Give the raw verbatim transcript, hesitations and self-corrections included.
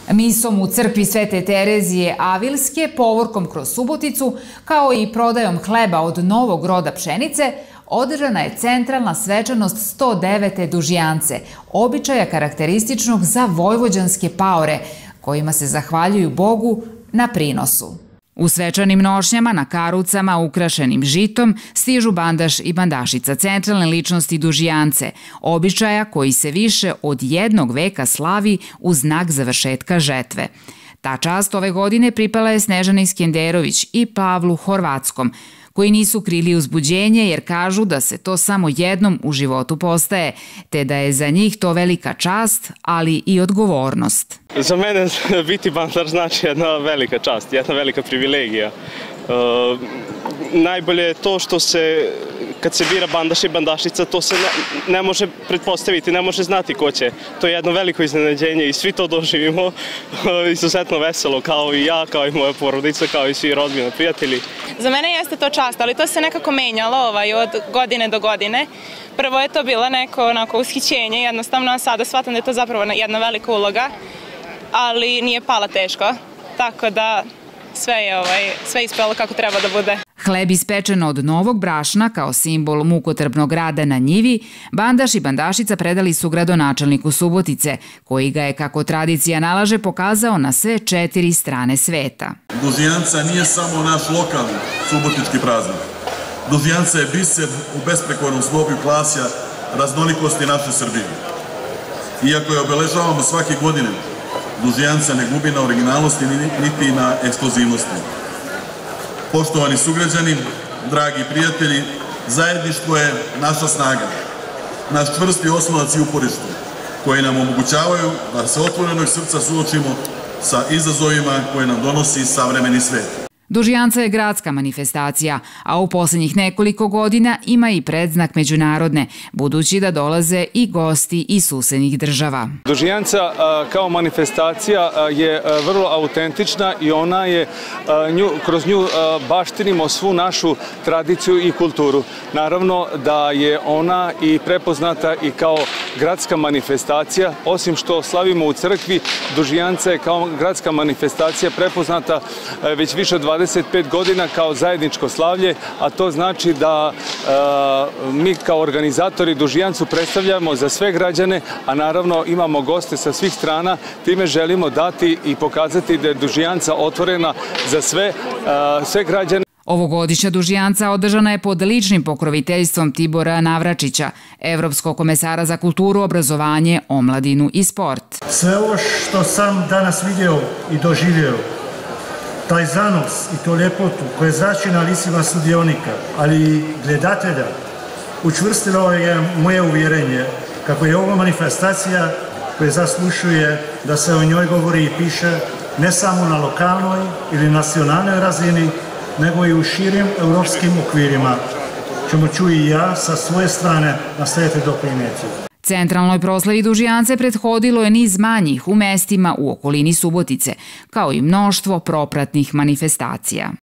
Misom u crkvi Svete Terezije Avilske, povorkom kroz Suboticu, kao i prodajom hleba od novog roda pšenice, održana je centralna svečanost sto devete dužijance, običaja karakterističnog za vojvođanske paore, kojima se zahvaljuju Bogu na prinosu. U svečanim nošnjama na karucama ukrašenim žitom stižu bandaš i bandašica, centralne ličnosti dužijance, običaja koji se više od jednog veka slavi u znak završetka žetve. Ta čast ove godine pripala je Snežani Iskenderović i Pavlu Horvatskom, koji nisu krili uzbuđenje jer kažu da se to samo jednom u životu postaje, te da je za njih to velika čast, ali i odgovornost. Za mene biti bandar znači jedna velika čast, jedna velika privilegija. Uh, najbolje je to što se, kad se bira bandaš i bandašica, to se ne, ne može pretpostaviti, ne može znati ko će. To je jedno veliko iznenađenje i svi to doživimo izuzetno veselo, kao i ja, kao i moja porodica, kao i svi rodbina, prijatelji. Za mene jeste to čast, ali to se nekako menjalo ovaj, od godine do godine. Prvo je to bilo neko onako ushićenje, jednostavno, a sada shvatam da je to zapravo jedna velika uloga, ali nije pala teško, tako da sve je ovaj, sve ispalo kako treba da bude. Hleb ispečen od novog brašna kao simbol mukotrpnog rada na njivi, bandaš i bandašica predali su gradonačelniku Subotice, koji ga je, kako tradicija nalaže, pokazao na sve četiri strane sveta. Dužijanca nije samo naš lokalni subotički praznik. Dužijanca je biser u besprekornom slogu klasja raznolikosti naše Srbije. Iako je obeležavamo svake godine, Dužijanca ne gubi na originalnosti niti na ekskluzivnosti. Poštovani sugrađani, dragi prijatelji, zajedništvo je naša snaga, naš čvrsti oslonac i uporište, koji nam omogućavaju da se otvorenog srca suočimo sa izazovima koje nam donosi savremeni svet. Dužijanca je gradska manifestacija, a u posljednjih nekoliko godina ima i predznak međunarodne, budući da dolaze i gosti iz susednih država. Dužijanca kao manifestacija je vrlo autentična i ona je, kroz nju baštinimo svu našu tradiciju i kulturu. Naravno da je ona i prepoznata i kao gradska manifestacija, osim što slavimo u crkvi, Dužijanca je kao gradska manifestacija prepoznata već više od dvadeset pet godina kao zajedničko slavlje, a to znači da e, mi kao organizatori Dužijancu predstavljamo za sve građane, a naravno imamo goste sa svih strana. Time želimo dati i pokazati da je Dužijanca otvorena za sve, e, sve građane. Ovogodišnja Dužijanca održana je pod ličnim pokroviteljstvom Tibora Navračića, Evropskog komesara za kulturu, obrazovanje, omladinu i sport. Sve ovo što sam danas vidio i doživio, taj zanos i to ljepotu koje zrači na licima sudionika, ali i gledatelja, učvrstilo je moje uvjerenje kako je ovo manifestacija koja zaslušuje da se o njoj govori i piše ne samo na lokalnoj ili nacionalnoj razini, nego i u širim europskim okvirima, čemu ću i ja sa svoje strane nastaviti doprinijeti. Centralnoj proslavi Dužijance prethodilo je niz manjih u mestima u okolini Subotice, kao i mnoštvo propratnih manifestacija.